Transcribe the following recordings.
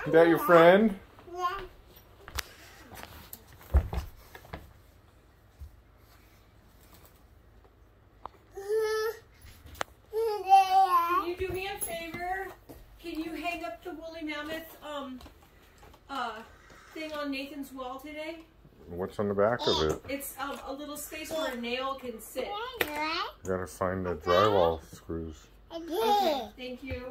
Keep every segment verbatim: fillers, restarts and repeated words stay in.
Is that your friend? Yeah. Can you do me a favor? Can you hang up the woolly mammoth um uh thing on Nathan's wall today? What's on the back of it? It's um a little space where a nail can sit. You gotta find the drywall screws. Okay, thank you.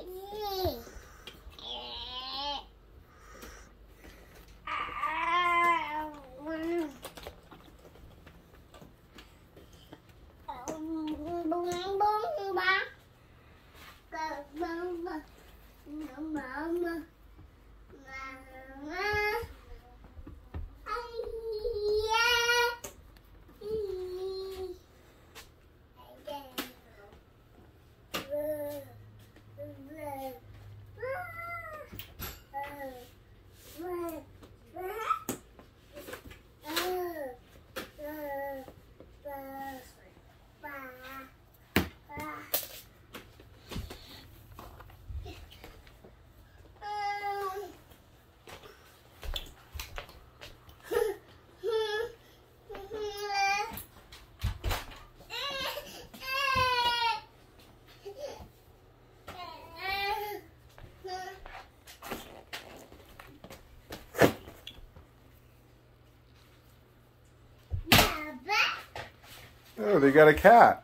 Oh, they got a cat.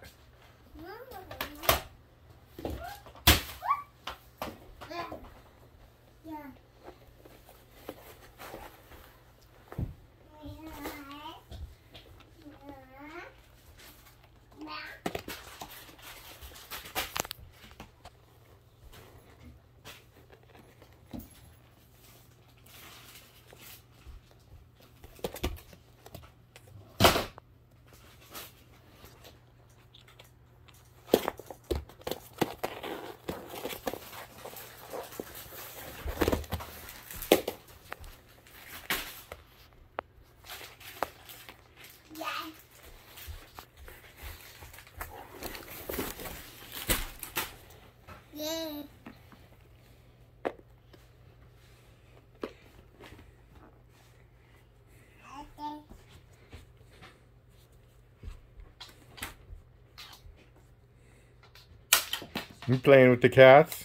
You playing with the cats?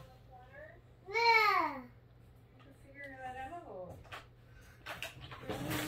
Figure that out.